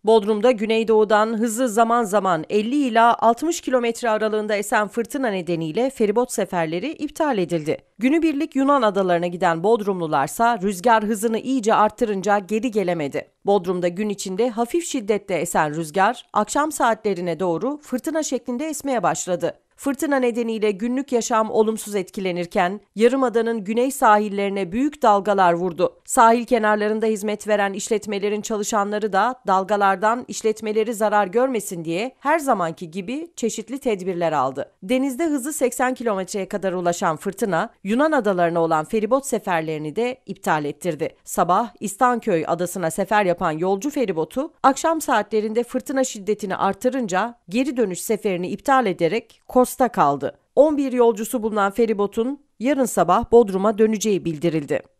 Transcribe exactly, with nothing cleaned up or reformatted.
Bodrum'da güneydoğudan hızı zaman zaman elli ila altmış kilometre aralığında esen fırtına nedeniyle feribot seferleri iptal edildi. Günübirlik Yunan adalarına giden Bodrumlularsa rüzgar hızını iyice arttırınca geri gelemedi. Bodrum'da gün içinde hafif şiddette esen rüzgar akşam saatlerine doğru fırtına şeklinde esmeye başladı. Fırtına nedeniyle günlük yaşam olumsuz etkilenirken Yarımada'nın güney sahillerine büyük dalgalar vurdu. Sahil kenarlarında hizmet veren işletmelerin çalışanları da dalgalardan işletmeleri zarar görmesin diye her zamanki gibi çeşitli tedbirler aldı. Denizde hızı seksen kilometreye kadar ulaşan fırtına Yunan adalarına olan feribot seferlerini de iptal ettirdi. Sabah İstanköy adasına sefer yapan yolcu feribotu akşam saatlerinde fırtına şiddetini artırınca geri dönüş seferini iptal ederek Kos'ta kaldı. on bir yolcusu bulunan feribotun yarın sabah Bodrum'a döneceği bildirildi.